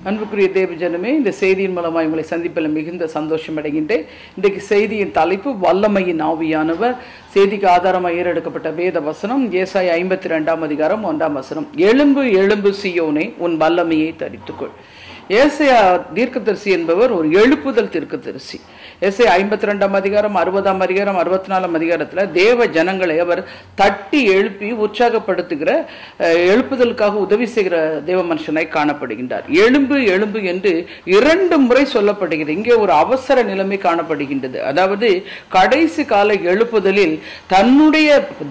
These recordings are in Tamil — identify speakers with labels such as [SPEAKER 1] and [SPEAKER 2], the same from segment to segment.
[SPEAKER 1] அன்புக்குரிய தேவ ஜனமே, இந்த செய்தியின் மூலமாக உங்களை சந்திப்பில் மிகுந்த சந்தோஷம் அடைகின்றேன். இன்றைக்கு செய்தியின் தலைப்பு வல்லமையின் ஆவியானவர். செய்திக்கு ஆதாரமாக ஏறெடுக்கப்பட்ட வேத வசனம் ஏசாயா 52 அதிகாரம் 1 வசனம். எழும்பு எழும்பு சீயோனே, உன் வல்லமையை தரித்துக்கொள். ஏசாயா தீர்க்கதரிசி என்பவர் ஒரு எழுப்புதல் தீர்க்கதரிசி. ஏசாயா 52 அதிகாரம் 60 அதிகாரம் 64 அதிகாரத்தில் தேவ ஜனங்களை அவர் தட்டி எழுப்பி உற்சாகப்படுத்துகிற எழுப்புதலுக்காக உதவி செய்கிற தேவ மனுஷனாய் காணப்படுகின்றார். எழும்பு எழும்பு என்று 2 முறை சொல்லப்படுகிறது. இங்கே ஒரு அவசர நிலைமை காணப்படுகின்றது. அதாவது கடைசி கால எழுப்புதலில் தன்னுடைய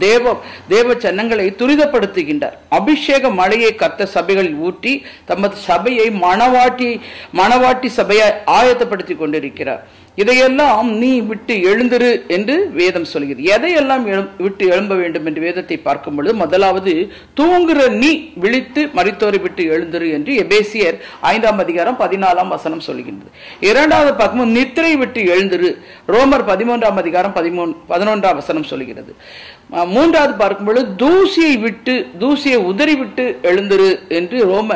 [SPEAKER 1] தேவ ஜனங்களை துரிதப்படுத்துகின்றார். அபிஷேக மழையை கத்த சபைகளில் ஊற்றி தமது சபையை மணவாட்டி சபையை ஆயத்தப்படுத்தி கொண்டிருக்கிறார். இதையெல்லாம் நீ விட்டு எழுந்திரு என்று வேதம் சொல்கிறது. எதையெல்லாம் விட்டு எழும்ப வேண்டும் என்று வேதத்தை பார்க்கும் பொழுது, முதலாவது தூங்குற நீ விழித்து மரித்தோரை விட்டு எழுந்திரு என்று எபேசியர் 5 அதிகாரம் 14 வசனம் சொல்கின்றது. இரண்டாவது பார்க்கும்போது நித்திரை விட்டு எழுந்திரு, ரோமர் 13 அதிகாரம் 11 வசனம் சொல்கிறது. மூன்றாவது பார்க்கும் பொழுது தூசியை உதறி விட்டு எழுந்திரு என்று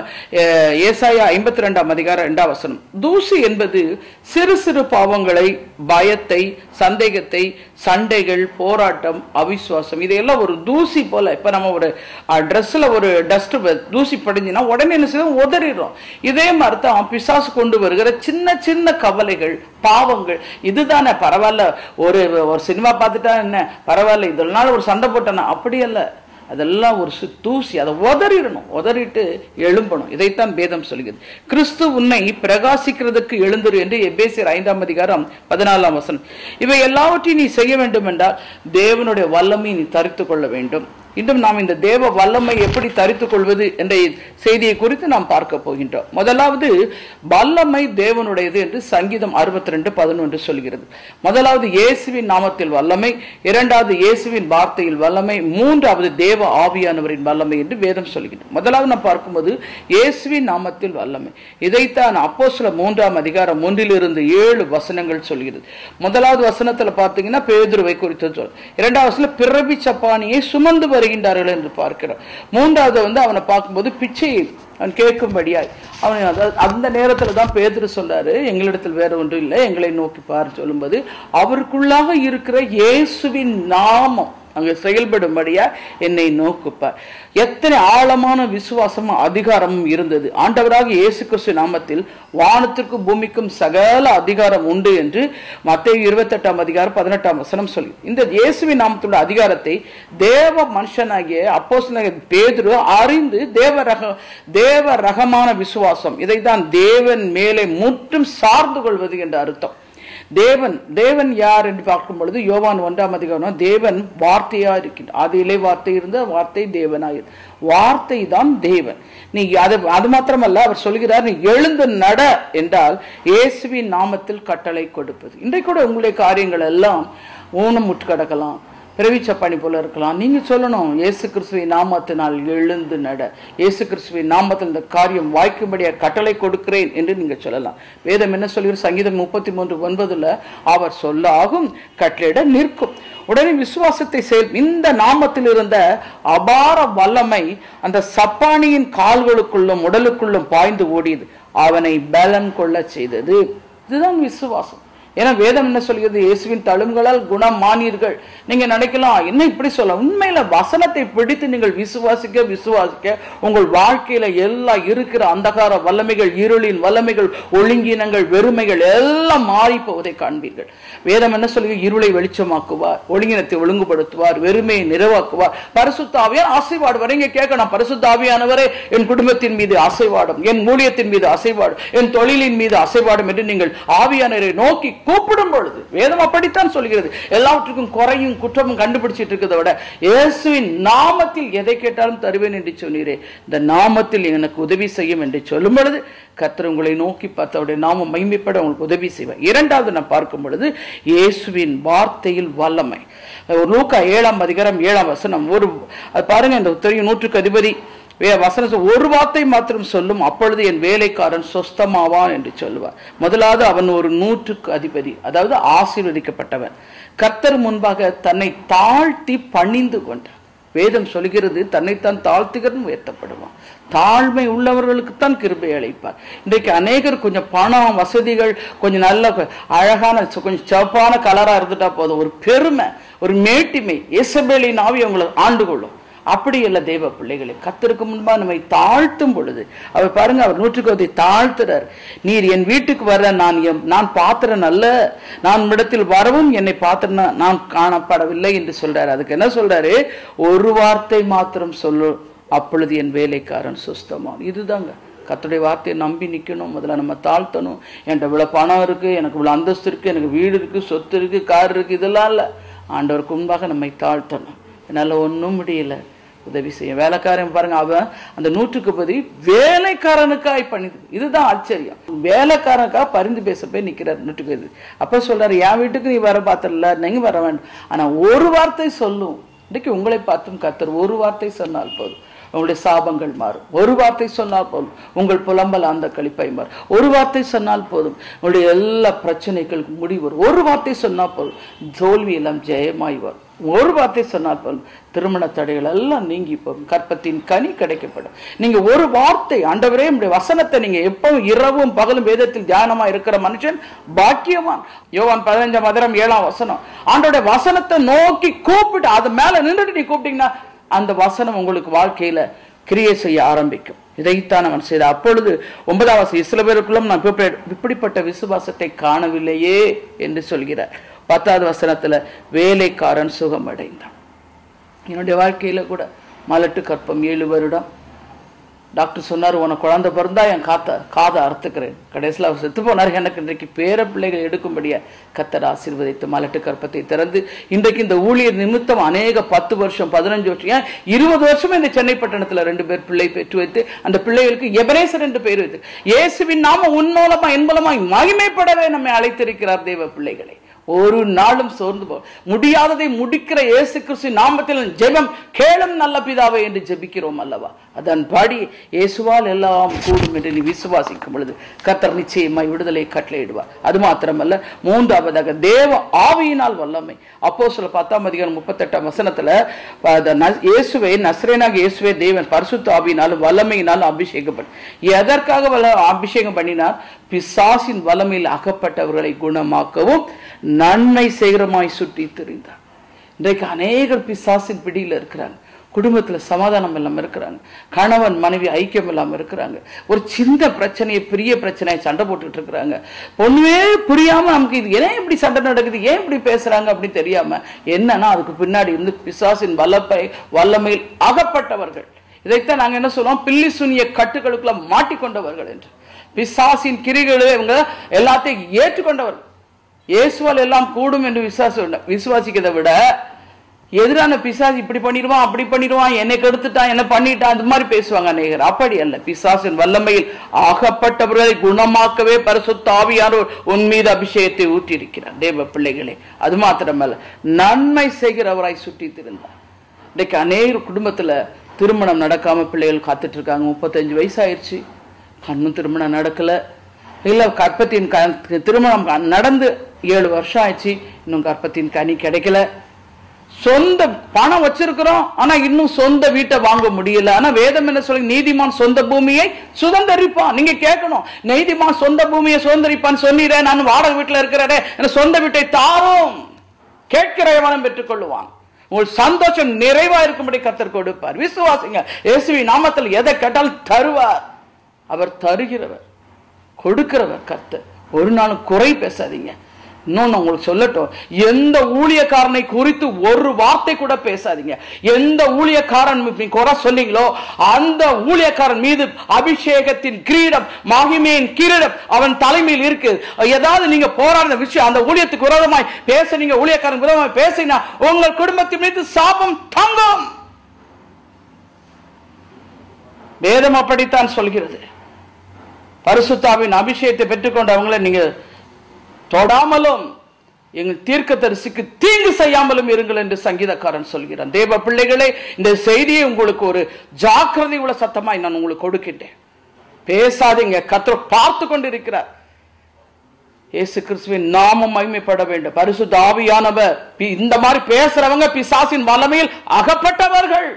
[SPEAKER 1] ஏசாயா 52 அதிகாரம் 2 வசனம். தூசி என்பது சிறு சிறு பாவங்களை, பயத்தை, சந்தேகத்தை, சண்டைகள், போராட்டம், அவிசுவாசம், இதையெல்லாம் ஒரு தூசி போல. இப்ப நம்ம ஒரு ட்ரெஸ்ல ஒரு டஸ்ட் தூசி படிஞ்சுன்னா உடனே என்ன செய்யும், உதறிடும். இதே மாதிரி தான் பிசாசு கொண்டு வருகிற சின்ன சின்ன கவலைகள், பாவங்கள். இதுதானே பரவாயில்ல, ஒரு சினிமா பார்த்துட்டா என்ன பரவாயில்ல, இதனால ஒரு சண்டை போட்டனா, அப்படி அல்ல. அதெல்லாம் ஒரு தூசி. அதை உதறிடணும், உதறிட்டு எழும்பணும். இதைத்தான் வேதம் சொல்கிறது. கிறிஸ்து உன்னை பிரகாசிக்கிறதுக்கு எழுந்துரு என்று எபேசியர் 5 அதிகாரம் 14 வசனம். இவை எல்லாவற்றையும் நீ செய்ய வேண்டும் என்றால் தேவனுடைய வல்லமை நீ தரித்து கொள்ள வேண்டும். இன்னும் நாம் இந்த தேவ வல்லமை எப்படி தரித்துக் கொள்வது என்ற செய்தியை குறித்து நாம் பார்க்க போகின்றோம். முதலாவது வல்லமை தேவனுடையது என்று சங்கீதம் 62:11 சொல்கிறது. முதலாவது இயேசுவின் நாமத்தில் வல்லமை, இரண்டாவது இயேசுவின் வார்த்தையில் வல்லமை, மூன்றாவது தேவ ஆவியானவரின் வல்லமை என்று வேதம் சொல்கிறது. முதலாவது நாம் பார்க்கும்போது இயேசுவின் நாமத்தில் வல்லமை. இதைத்தான் அப்போஸ்தலர் 3 அதிகாரம் 1-7 வசனங்கள் சொல்கிறது. முதலாவது வசனத்தில் பார்த்தீங்கன்னா பேதுருவை குறித்து சொல். இரண்டாவது வசனம் பிறவி சப்பானியை சுமந்து வருகின்றார்கள் என்று பார்க்கிறோம். மூன்றாவது அவனை பார்க்கும்போது பிச்சையை அவன் கேட்கும்படியாய் அவன் அந்த நேரத்தில் தான் பேதுரு சொல்றாரு, எங்களிடத்தில் வேற ஒன்றும் இல்லை, எங்களை நோக்கி பார் சொல்லும்போது அவருக்குள்ளாக இருக்கிற இயேசுவின் நாமம் அங்கே செயல்படும்படியா என்னை நோக்குப்பார். எத்தனை ஆழமான விசுவாசமும் அதிகாரமும் இருந்தது. ஆண்டவராக இயேசு கிறிஸ்து நாமத்தில் வானத்திற்கும் பூமிக்கும் சகல அதிகாரம் உண்டு என்று மத்தேயு 28 அதிகாரம் 18 வசனம் சொல்லி, இந்த இயேசுவின் நாமத்துள்ள அதிகாரத்தை தேவ மனுஷனாகிய அப்போஸ்தலனாகிய பேதுரு அறிந்து தேவ ரகமான விசுவாசம், இதைத்தான் தேவன் மேலே முற்றும் சார்ந்து கொள்வது என்ற அர்த்தம். தேவன் யார் என்று பார்க்கும் பொழுது யோவான் 1 அதிகாரம், தேவன் வார்த்தையா இருக்கின்றார். ஆதியிலே வார்த்தை இருந்த வார்த்தை தேவனாயிரு, வார்த்தை தான் தேவன். நீ அது மாத்திரமல்ல, அவர் சொல்கிறார், நீ எழுந்து நட என்றால் இயேசுவின் நாமத்தில் கட்டளை கொடுப்பது. இன்றைக்கு கூட உங்களுடைய காரியங்கள் எல்லாம் ஊனம் முட்டு கிடக்கலாம், பிறவிச்சப்பாணி போல இருக்கலாம். நீங்க சொல்லணும், இயேசு கிறிஸ்துவின் நாமத்தினால் எழுந்து நட, இயேசு கிறிஸ்துவின் நாமத்தில் இந்த காரியம் வாய்க்கும்படியா கட்டளை கொடுக்கிறேன் என்று நீங்க சொல்லலாம். வேதம் என்ன சொல்கிற, சங்கீதம் 33:9 அவர் சொல்லாகும் கட்டளையிட நிற்கும். உடனே விசுவாசத்தை இந்த நாமத்தில் இருந்த அபார வல்லமை அந்த சப்பானியின் கால்களுக்குள்ளும் உடலுக்குள்ளும் பாய்ந்து ஓடியது, அவனை பலன் கொள்ள செய்தது. இதுதான் விசுவாசம். ஏன்னா வேதம் என்ன சொல்கிறது, இயேசுவின் தழும்புகளால் குணமானீர்கள். நீங்க நினைக்கலாம், என்ன இப்படி சொல்ல, உண்மையில வசனத்தை பிடித்து நீங்கள் விசுவாசிக்க உங்கள் வாழ்க்கையில எல்லாம் இருக்கிற அந்தகார வல்லமைகள், இருளின் வல்லமைகள், ஒழுங்கினங்கள், வெறுமைகள் எல்லாம் மாறி போவதை காண்பீர்கள். வேதம் என்ன சொல்லுங்க, இருளை வெளிச்சமாக்குவார், ஒழுங்கினத்தை ஒழுங்குபடுத்துவார், வெறுமையை நிறைவாக்குவார், பரிசுத்த ஆவியார் ஆசைவாடுவார். இங்க கேட்கணும், பரிசுத்த ஆவியானவரே என் குடும்பத்தின் மீது அசைவாடும், என் ஊழியத்தின் மீது அசைவாடும், என் தொழிலின் மீது அசைவாடும் என்று நீங்கள் ஆவியானவரை நோக்கி கூப்பிடும் பொழுது வேதம் அப்படித்தான் சொல்கிறது. எல்லாவற்றுக்கும் குறையும் குற்றமும் கண்டுபிடிச்சிட்டு இருக்கிறத விட இயேசுவின் நாமத்தில் எதை கேட்டாலும் தருவேன் என்று சொன்னீரே, இந்த நாமத்தில் எனக்கு உதவி செய்யும் என்று சொல்லும் பொழுது கர்த்தர் உங்களை நோக்கி பார்த்தவருடைய நாமம் மகிமைப்பட உங்களுக்கு உதவி செய்வார். இரண்டாவது நான் பார்க்கும் பொழுது இயேசுவின் வார்த்தையில் வல்லமை. லூக்கா 7 அதிகாரம் 7 வசனம். பாருங்க, இந்த தெரியும், 100க்கு அதிபதி வசனம் ஒரு வார்த்தை மாத்திரம் சொல்லும், அப்பொழுது என் வேலைக்காரன் சொஸ்தமாவான் என்று சொல்லுவார். முதலாவது அவன் ஒரு 100க்கு அதிபதி, அதாவது ஆசீர்வதிக்கப்பட்டவன். கர்த்தர் முன்பாக தன்னை தாழ்த்தி பணிந்து கொண்டான். வேதம் சொல்கிறது தன்னைத்தான் தாழ்த்துகிறவன் உயர்த்தப்படுவான். தாழ்மை உள்ளவர்களுக்குத்தான் கிருபை அளிப்பார். இன்றைக்கு அநேகர் கொஞ்சம் பணம் வசதிகள் கொஞ்சம் நல்ல அழகான கொஞ்சம் சிவப்பான கலரா இருந்துட்டா போதும், ஒரு பெருமை ஒரு மேட்டிமை எசபேலின் ஆவி அவங்களை ஆண்டு கொள்ளும். அப்படி அல்ல தேவ பிள்ளைகளை, கர்த்தருக்கு முன்பாக நம்மை தாழ்த்தும் பொழுது அவர் பாருங்க, அவர் 100 தாழ்த்துறார். நீர் என் வீட்டுக்கு வர நான் பாத்திரன் அல்ல, நான் இடத்தில் வரவும் என்னை பாத்திரன் நான் காணப்படவில்லை என்று சொல்றாரு. அதுக்கு என்ன சொல்றாரு? ஒரு வார்த்தை மாத்திரம் சொல்லு, அப்பொழுது என் வேலைக்காரன் சுஸ்தமான். இதுதாங்க கர்த்தருடைய வார்த்தையை நம்பி நிற்கணும். முதல்ல நம்ம தாழ்த்தணும். என்கிட்ட இவ்வளோ பணம் இருக்கு, எனக்கு இவ்வளோ அந்தஸ்து இருக்கு, எனக்கு வீடு இருக்கு, சொத்து இருக்கு, கார் இருக்கு, இதெல்லாம் இல்லை. ஆண்டவருக்கு முன்பாக நம்மை தாழ்த்தணும். என்னால் ஒன்றும் முடியல, உதவி செய்ய. வேலைக்காரன் பாருங்க, அவன் அந்த 100 வேலைக்காரனுக்காய் பண்ணிது. இதுதான் ஆச்சரியம். வேலைக்காரனுக்காக பரிந்து பேச போய் நிற்கிறார் 100. அப்ப சொல்றாரு, என் வீட்டுக்கு நீ வர பார்த்தல, நீங்க வர வேண்டும், ஆனா ஒரு வார்த்தை சொல்லும். இன்றைக்கு உங்களை பார்த்தும் கர்த்தர் ஒரு வார்த்தை சொன்னால் போதும், உங்களுடைய சாபங்கள் மாறும். ஒரு வார்த்தை சொன்னால் போதும், உங்கள் புலம்பல் அந்த கழிப்பை மாறும். ஒரு வார்த்தை சொன்னால் போதும், உங்களுடைய எல்லா பிரச்சனைகளுக்கு முடிவு வரும். ஒரு வார்த்தை சொன்னால் போதும், தோல்வி எல்லாம் ஜெயமாய் வரும். ஒரு வார்த்தை சொன்னால் போதும், திருமண தடைகள் எல்லாம் நீங்கி போகும், கற்பத்தின் கனி கிடைக்கப்படும். நீங்க ஒரு வார்த்தை, ஆண்டவரே உம்முடைய வசனத்தை நீங்க எப்பவும் இரவும் பகலும் வேதத்தில் தியானமா இருக்கிற மனுஷன் பாக்கியவான். யோவான் 15:7 ஆண்டோட வசனத்தை நோக்கி கூப்பிட்டு அது மேல நின்றுட்டு நீ கூப்பிட்டீங்கன்னா அந்த வசனம் உங்களுக்கு வாழ்க்கையில கிரியை செய்ய ஆரம்பிக்கும். இதைத்தான் அவன் செய்த. அப்பொழுது 9 சில பேருக்குள்ளும் நான் இப்படிப்பட்ட விசுவாசத்தை காணவில்லையே என்று சொல்கிறார். 10 வேலைக்காரன் சுகம் அடைந்தான். என்னுடைய வாழ்க்கையில கூட மலட்டு கற்பம் 7 வருடம். டாக்டர் சொன்னார், உனக்கு குழந்தை பிறந்தா என் காதை அறுத்துக்கிறேன். கடைசியில் அவர் செத்து போனார். எனக்கு இன்றைக்கு பேர பிள்ளைகள் எடுக்கும்படியா கர்த்தர் ஆசீர்வதித்து மலட்டு கற்பத்தை திறந்து இன்றைக்கு இந்த ஊழியர் நிமித்தம் அநேக 10 வருஷம் 15 வருஷம் ஏன் 20 வருஷமே இந்த சென்னை பட்டணத்துல 2 பேர் பிள்ளை பெற்று வைத்து அந்த பிள்ளைகளுக்கு எபரேசர் என்று பெயர் வைத்து இயேசுவின் நாம உன்மூலமா என்பலமாய் மகிமைப்படவே நம்மை அழைத்திருக்கிறார். தேவ பிள்ளைகளை ஒரு நாளும் சோர்ந்து போ முடியாததை முடிக்கிற இயேசு கிறிஸ்து நாமத்தில் ஜெபம் கேளும் நல்ல பிதாவே என்று ஜெபிக்கிறோம் அல்லவா? அதன்படி இயேசுவால் எல்லாம் கூடும் என்று நீ விசுவாசிக்கும் பொழுது கர்த்தர் நிச்சயமாய் விடுதலை கட்டளையிடுவார். அது மாத்திரமல்ல, 3வது தேவ ஆவியினால் வல்லமை. அப்போஸ்தலர் 10:38 இயேசுவை நசரேயனாகிய இயேசுவை தேவன் பரிசுத்த ஆவியினாலும் வல்லமையினாலும் அபிஷேகம் பண்ணி எதற்காக அபிஷேகம் பண்ணினார்? பிசாசின் வல்லமையில் அகப்பட்டவர்களை குணமாக்கவும் நன்மை செய்கிறமாய் சுற்றி திரிந்தார். இன்றைக்கு அநேகர் பிசாசின் பிடியில் இருக்கிறாங்க. குடும்பத்துல சமாதானம் இல்லாம இருக்கிறாங்க, கணவன் மனைவி ஐக்கியம் இல்லாம இருக்கிறாங்க, ஒரு சின்ன பிரச்சனையை பெரிய பிரச்சனையை சண்டை போட்டுட்டு இருக்கிறாங்க. ஒண்ணுமே புரியாம நமக்கு இது ஏன் இப்படி சண்டை நடக்குது, ஏன் இப்படி பேசுறாங்க அப்படி தெரியாம என்னன்னா அதுக்கு பின்னாடி இருந்து பிசாசின் வல்லமையில் அகப்பட்டவர்கள். இதைத்தான் நாங்க என்ன சொல்லுவோம்? பில்லி சுனிய கட்டுகளுக்குள்ள மாட்டிக்கொண்டவர்கள் என்று. பிசாசின் கிரிகளை இவங்க எல்லாத்தையும் ஏற்றுக்கொண்டவர்கள். இயேசுவால் எல்லாம் கூடும் என்று விசுவாசிக்கிறதை விட எதிரான பிசாசு இப்படி பண்ணிடுவான் அப்படி பண்ணிடுவான், என்னை கெடுத்துட்டான் என்ன பண்ணிட்டான் அந்த மாதிரி பேசுவாங்க அநேகர். அப்படி அல்ல. பிசாசின் வல்லமையில் ஆகப்பட்டவர்களை குணமாக்கவே பரிசுத்த ஆவியானவர் உன் மீது அபிஷேகத்தை ஊற்றி இருக்கிறார். தேவ பிள்ளைகளே, அது மாத்திரமல்ல, நன்மை செய்கிறவராய் சுற்றி திருந்தார். இன்றைக்கு அநேகர் குடும்பத்துல திருமணம் நடக்காம பிள்ளைகள் காத்துட்டு இருக்காங்க. 35 வயசு ஆயிடுச்சு, கண்ணும் திருமணம் நடக்கல. இல்ல கற்பத்தின் திருமணம் நடந்து 7 வருஷம் ஆயிடுச்சு, இன்னும் கற்பத்தின் கனி கிடைக்கல. சொந்த பணம் வச்சிருக்கிறோம், ஆனா இன்னும் சொந்த வீட்டை வாங்க முடியல. ஆனா வேதம் என்ன சொல்லி? நீதிமான் சொந்த பூமியை சுதந்தரிப்பான். நீங்க கேட்கணும், நீதிமான் சொந்த பூமியை சுதந்தரிப்பான் சொன்னீரே, நான் வாடகை வீட்டுல இருக்கிறேன், சொந்த வீட்டை தாரும், கேட்கிற எவனும் பெற்றுக் கொள்ளுவான். உங்கள் சந்தோஷம் நிறைவா இருக்கும்படி கர்த்தர் கொடுப்பார். விசுவாசிங்க, இயேசுவின் நாமத்தில் எதை கேட்டாலும் தருவார். அவர் தருகிறவர், கொடுக்கிறவர் கர்த்தர். ஒரு நாளும் குறை பேசாதீங்க. இன்னொன்னு உங்களுக்கு சொல்லட்டும், எந்த ஊழியக்காரனை குறித்து ஒரு வார்த்தை கூட பேசாதீங்க. எந்த ஊழியக்காரன் குறை சொன்னீங்களோ அந்த ஊழியக்காரன் மீது அபிஷேகத்தின் கிரீடம், மகிமையின் கிரீடம் அவன் தலைமையில் இருக்கு. ஏதாவது நீங்க போராடின விஷயம் அந்த ஊழியத்துக்கு விரோதமாய் பேசுனீங்க, ஊழியக்காரன் விரோதமாய் பேசினா உங்கள் குடும்பத்தின் மீது சாபம் தங்கும். வேதம் அப்படித்தான் சொல்கிறது. பரிசுத்தாவின் அபிஷேகத்தை பெற்றுக்கொண்டு அவங்களை நீங்க தொடாமலும் எங்கள் தீர்க்கதரிசிக்கு தீங்கு செய்யாமலும் இருங்கள் என்று சங்கீதக்காரன் சொல்கிறான். தேவ பிள்ளைகளே, இந்த செய்தியை உங்களுக்கு ஒரு ஜாக்கிரதை உள்ள சத்தமாய் நான் உங்களுக்கு கொடுக்கிட்டேன். பேசாதீங்க, கர்த்தர் பார்த்து கொண்டு இருக்கிறார். இயேசு கிறிஸ்துவின் நாமம் மகிமைப்பட வேண்டும். பரிசுத்த ஆவியானவர் இந்த மாதிரி பேசுறவங்க பிசாசின் வல்லமையில் அகப்பட்டவர்கள்.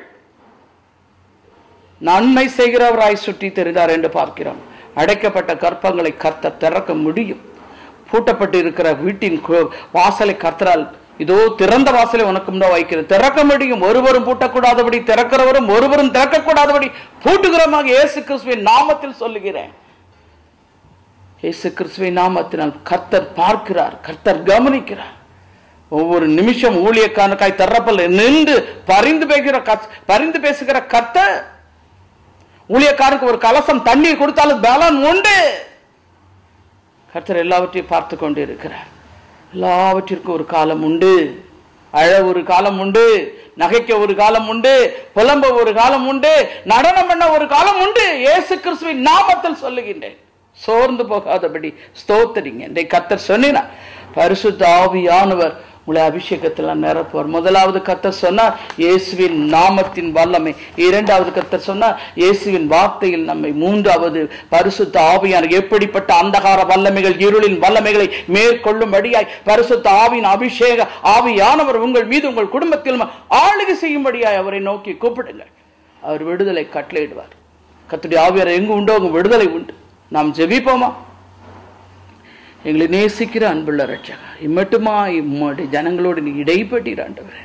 [SPEAKER 1] நன்மை செய்கிறவராய் சுற்றி தெரிந்தார் என்று பார்க்கிறோம். அடைக்கப்பட்ட கர்ப்பங்களை கர்த்தர் திறக்க முடியும். பூட்டப்பட்டு இருக்கிற வீட்டின் வாசலை கர்த்தரால் இதோ திறந்த வாசலை உனக்கு முன்ன வைக்கிறேன் திறக்க முடியும். ஒருவரும் பூட்டக்கூடாதபடி திறக்கிறவரும் ஒருவரும் திறக்கக்கூடாதபடி பூட்டுகிறமாக இயேசு கிறிஸ்துவின் நாமத்தில் சொல்லுகிறேன். இயேசு கிறிஸ்துவின் நாமத்தினால் கர்த்தர் பார்க்கிறார், கர்த்தர் கவனிக்கிறார். ஒவ்வொரு நிமிஷம் ஊழியக்காரனுக்காய் தரப்பல் நின்று பரிந்து பேசுகிற கர்த்தர். ஊழியக்காரனுக்கு ஒரு கலசம் தண்ணீர் கொடுத்தாலும் பலன் உண்டு. கர்த்தர் எல்லாவற்றையும் பார்த்து கொண்டு இருக்கிறார். எல்லாவற்றிற்கும் ஒரு காலம் உண்டு. அழ ஒரு காலம் உண்டு, நகைக்க ஒரு காலம் உண்டு, புலம்ப ஒரு காலம் உண்டு, நடனம் பண்ண ஒரு காலம் உண்டு. இயேசு கிறிஸ்துவின் நாமத்தில் சொல்லுகின்றேன், சோர்ந்து போகாதபடி ஸ்தோத்திரிங்க. இன்றைக்கு கர்த்தர் சொன்னார், பரிசுத்த ஆவியானவர் உங்களை அபிஷேகத்தில் நிரப்புவார். முதலாவது கர்த்தர் சொன்னார் இயேசுவின் நாமத்தின் வல்லமை. இரண்டாவது கர்த்தர் சொன்னார் இயேசுவின் வார்த்தையில் நம்மை. மூன்றாவது பரிசுத்த ஆவியானவர் எப்படிப்பட்ட அந்தகார வல்லமைகள் இருளின் வல்லமைகளை மேற்கொள்ளும்படியாய் பரிசுத்த ஆவியின் அபிஷேக ஆவியானவர் உங்கள் மீது உங்கள் குடும்பத்தில் ஆளுகை செய்யும்படியாய் அவரை நோக்கி கூப்பிடுங்கள். அவர் விடுதலை கட்டளையிடுவார். கர்த்தருடைய ஆவியார் எங்கு உண்டோ அங்கு விடுதலை உண்டு. நாம் ஜெபிப்போமா? எங்களை நேசிக்கிற அன்புள்ள ரட்சகா, இம்மட்டுமா இம்முடைய ஜனங்களோடு நீ இடைப்பட்டீர் ஆண்டவரே.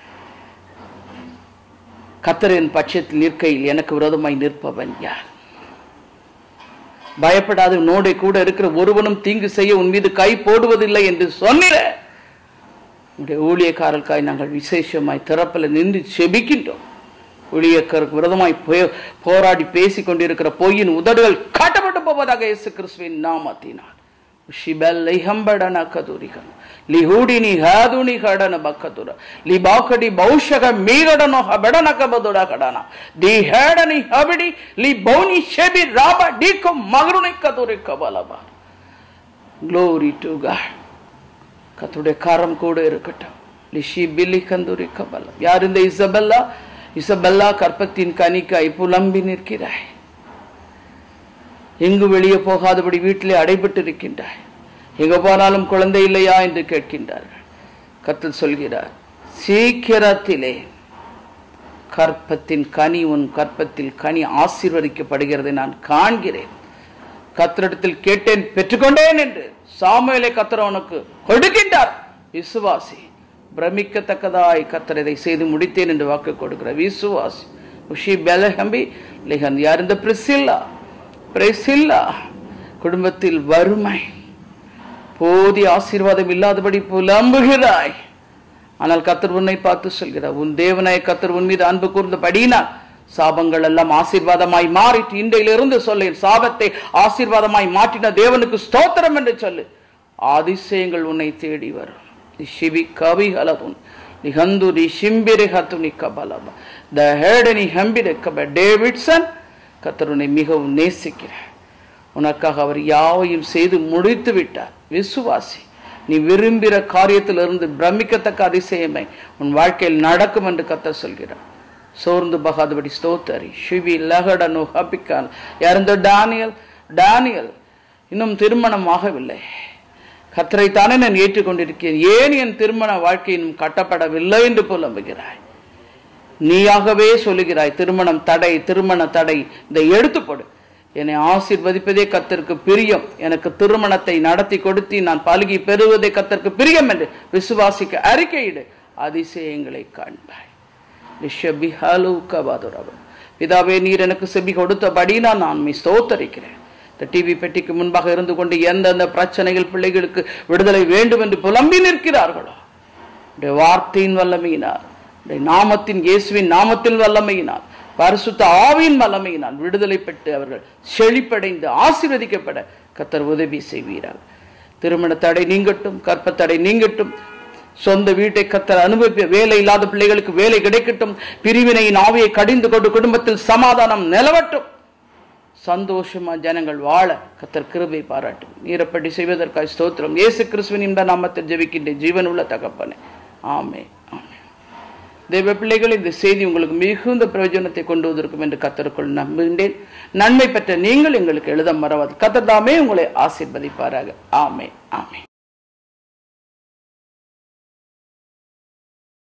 [SPEAKER 1] கர்த்தரின் பட்சத்தில் நிற்கையில் எனக்கு விரோதமாய் நிற்பவன் யார்? பயப்படாத, உன்னோட கூட இருக்கிற ஒருவனும் தீங்கு செய்ய உன் மீது கை போடுவதில்லை என்று சொன்னிற உடைய ஊழியக்காரர்களுக்காய் நாங்கள் விசேஷமாய் திறப்பில் நின்று செபிக்கின்றோம். ஊழியக்காரருக்கு விரோதமாய் போராடி பேசிக் கொண்டிருக்கிற பொய்யின் உதடுகள் காட்டப்பட்டு போவதாக இயேசு கிறிஸ்துவின் நாமத்தினால். Shibel hambadana kadurikan. Lihudini haduni kadana bakadura. Libakadi baushaka miradano habadana kabadura kadana. Di hadani habidi, liboni shebi raba diko magruni kaduri kabalaba. Glory to God. Katude karam koda irukata. Lishi billi kanduri kabala. Yar in the Isabella karpatin kanika ipulambi nirkirai. எங்கு வெளியே போகாதபடி வீட்டிலே அடைபட்டு இருக்கின்றாய். எங்க போனாலும் குழந்தை இல்லையா என்று கேட்கின்றார்கள். கர்த்தர் சொல்கிறார், சீக்கிரத்திலே கற்பத்தின் கனி உன் கற்பத்தில் கனி ஆசீர்வதிக்கப்படுகிறதை நான் காண்கிறேன். கர்த்தரிடத்தில் கேட்டேன் பெற்றுக்கொண்டேன் என்று சாமுவேலை கர்த்தர் உனக்கு கொடுக்கின்றார். விசுவாசி. பிரமிக்கத்தக்கதாய் கர்த்தர் இதை செய்து முடித்தேன் என்று வாக்கு கொடுக்கிறார். விசுவாசி. உஷி பெலஹம்பி லிஹன். யார் இந்த பிரிசில்லா குடும்பத்தில் வறுமை, போதிய ஆசீர்வாதம் இல்லாதபடி புலம்புகிறாய். ஆனால் கர்த்தர் உன்னை பார்த்து சொல்கிறார், உன் தேவனாய கர்த்தர் உன் மீது அன்பு கூர்ந்தபடியினால் சாபங்கள் எல்லாம் ஆசீர்வாதமாய் மாறிட்டு இன்றையிலிருந்து சொல்லு. சாபத்தை ஆசீர்வாதமாய் மாற்றின தேவனுக்கு ஸ்தோத்திரம் என்று சொல்லு. அதிசயங்கள் உன்னை தேடி வரும். சிவி கவி ஹலதுன் நிகந்துரி சிம்பிரி ஹத்துனி கபலப த ஹேடனி ஹம்பிர கப டேவிட்சன். கர்த்தர் உன்னை மிகவும் நேசிக்கிறார். உனக்காக அவர் யாவையும் செய்து முடித்து விட்டார். விசுவாசி. நீ விரும்புகிற காரியத்திலிருந்து பிரமிக்கத்தக்க அதிசயமை உன் வாழ்க்கையில் நடக்கும் என்று கர்த்தர் சொல்கிறார். சோர்ந்து பகாதபடி ஸ்தோத்தரி. ஷிவி லகடனு ஹபிக்கான். யார் இந்த டானியல் இன்னும் திருமணம் ஆகவில்லை. கர்த்தரை தானே நான் ஏற்றுக்கொண்டிருக்கிறேன், ஏன் என் திருமண வாழ்க்கை இன்னும் கட்டப்படவில்லை என்று புலம்புகிறாய். நீயாகவே சொல்லுகிறாய், திருமண தடை இதை எடுத்துப்படு. என்னை ஆசீர்வதிப்பதே கர்த்தருக்கு பிரியம். எனக்கு திருமணத்தை நடத்தி கொடுத்து நான் பலுகி பெறுவதே கர்த்தருக்கு பிரியம் என்று விசுவாசிக்க அறிக்கையிடு. அதிசயங்களை காண்பாய். பிதாவே, நீர் எனக்கு செவி கொடுத்தபடினா நான் ஸ்தோத்தரிக்கிறேன். இந்த டிவி பெட்டிக்கு முன்பாக இருந்து கொண்டு எந்தெந்த பிரச்சனைகள் பிள்ளைகளுக்கு விடுதலை வேண்டும் என்று புலம்பி நிற்கிறார்களோ, வார்த்தையின் வல்லமையினால், நாமத்தின் இயேசுவின் நாமத்தில் வல்லமையினால், பரிசுத்த ஆவியின் வல்லமையினால் விடுதலை பெற்று அவர்கள் செழிப்படைந்து ஆசீர்வதிக்கப்பட கர்த்தர் உதவி செய்வீர்கள். திருமண தடை நீங்கட்டும், கற்பத்தடை நீங்கட்டும். சொந்த வீட்டை கர்த்தர் அனுபவிப்ப, வேலை இல்லாத பிள்ளைகளுக்கு வேலை கிடைக்கட்டும். பிரிவினையின் ஆவியை கடிந்து கொண்டு குடும்பத்தில் சமாதானம் நிலவட்டும். சந்தோஷமா ஜனங்கள் வாழ கர்த்தர் கிருபை பாராட்டும். நீரப்படி செய்வதற்காக ஸ்தோத்திரம். இயேசு கிறிஸ்துவின் இந்த நாமத்தில் ஜெபிக்கின்ற ஜீவன் உள்ள தகப்பனே, ஆமென். தேவ பிள்ளைகள், இந்த செய்தி உங்களுக்கு மிகுந்த பிரயோஜனத்தை கொண்டு வந்திருக்கும் என்று கர்த்தருக்குள் நம்புகின்றேன். நன்மை பெற்ற நீங்கள் எங்களுக்கு எழுத மறவாது. கர்த்தர் தாமே உங்களை ஆசீர்வதிப்பாராக. ஆமென், ஆமென்.